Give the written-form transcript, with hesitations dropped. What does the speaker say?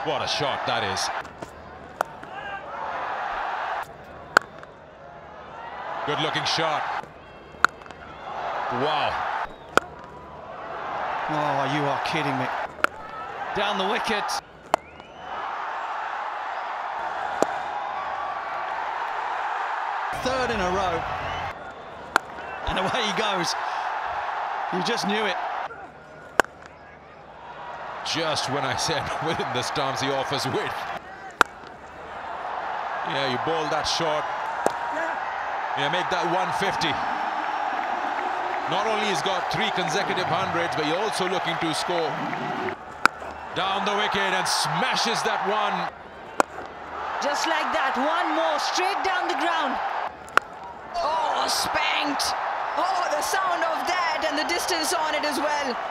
What a shot that is. Good looking shot. Wow. Oh, you are kidding me. Down the wicket. Third in a row. And away he goes. You just knew it. Just when I said within the stumps, he offers width. Yeah, you bowl that short. Yeah, make that 150. Not only he's got 3 consecutive hundreds, but you're also looking to score. Down the wicket and smashes that one. Just like that, one more, straight down the ground. Oh, spanked. Oh, the sound of that and the distance on it as well.